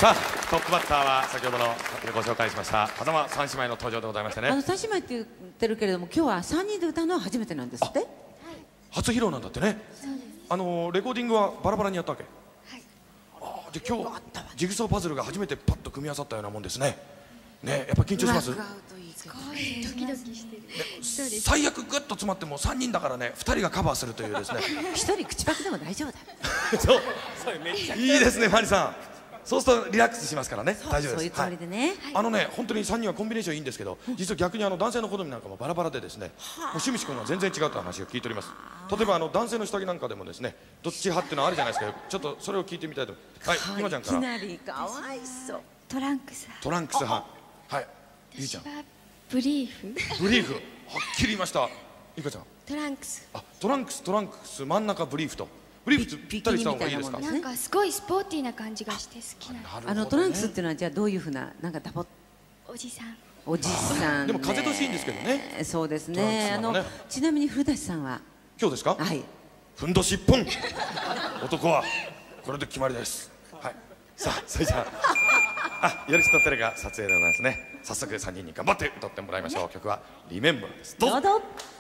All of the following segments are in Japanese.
さあトップバッターは先ほどのご紹介しました風間三姉妹の登場でございましてね。 三姉妹って言ってるけれども、今日は3人で歌うのは初めてなんですって。 初披露なんだってね。レコーディングはバラバラにやったわけ。じゃあ今日ジグソーパズルが初めてパッと組み合わさったようなもんですね。ね、やっぱ緊張します。 ドキドキしてる。 最悪グッと詰まっても3人だからね、2人がカバーするというですね。 1人口パクでも大丈夫だ。 そういいですね、マリさん。そうするとリラックスしますからね。大丈夫です。 そういうつもりでね。 本当に3人はコンビネーションいいんですけど、実は逆に男性の好みなんかもバラバラでですね、趣味思考が全然違うという話を聞いております。例えば男性の下着なんかでもですね、どっち派っていうのあるじゃないですか。ちょっとそれを聞いてみたいと思います。はい、今ちゃんから。 いきなりかわいそう。 トランクス。 トランクス派。はい、ゆいちゃん。 ブリーフ。 ブリーフ。はっきり言いました。ゆかちゃん。 トランクス。 トランクス、真ん中ブリーフと。ブリーフぴったりした方がいいですか。 なんかすごいスポーティーな感じがして好きな。 トランクスっていうのはじゃあどういうふうな、なんかダボ。 おじさん。 おじさん。 でも風通しいいんですけどね。 そうですね。ちなみに古舘さんは。 今日ですか。 はい。 ふんどし一本。男はこれで決まりです。はい。さあ、それじゃあ。やる気とテレが撮影でございますね。早速3人に頑張って歌ってもらいましょう。曲はリメンバーです。 どうぞ。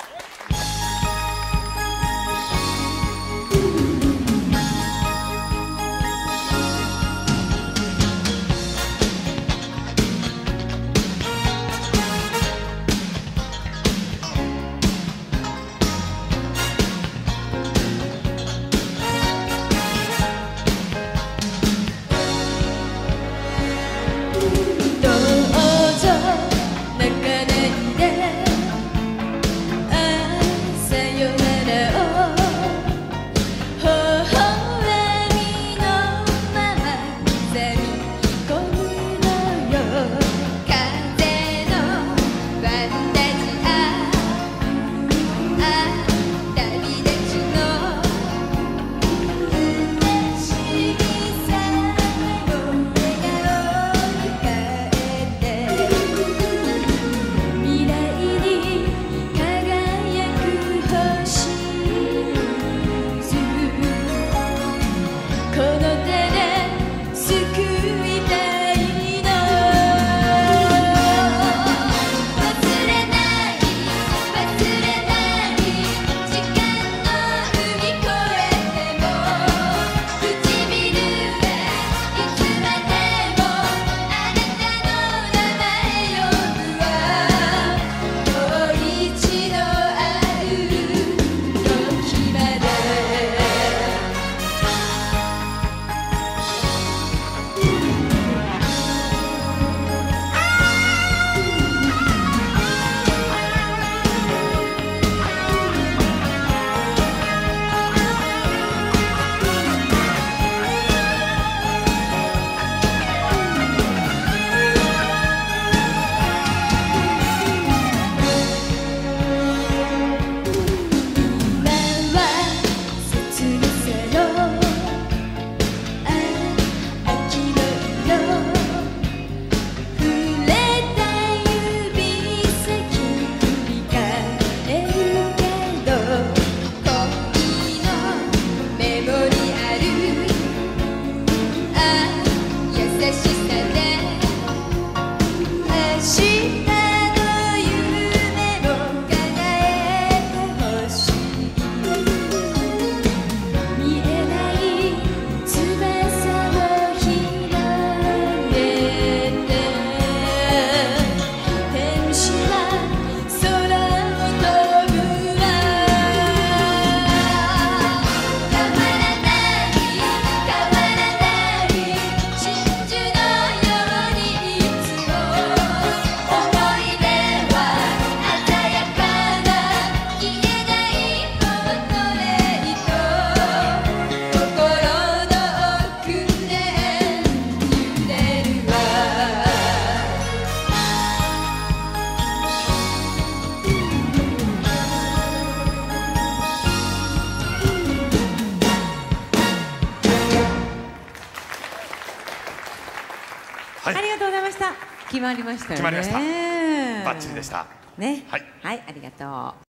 はい、 ありがとうございました。決まりましたよね。 決まりました。バッチリでした。 ね。 はい、 はい、ありがとう。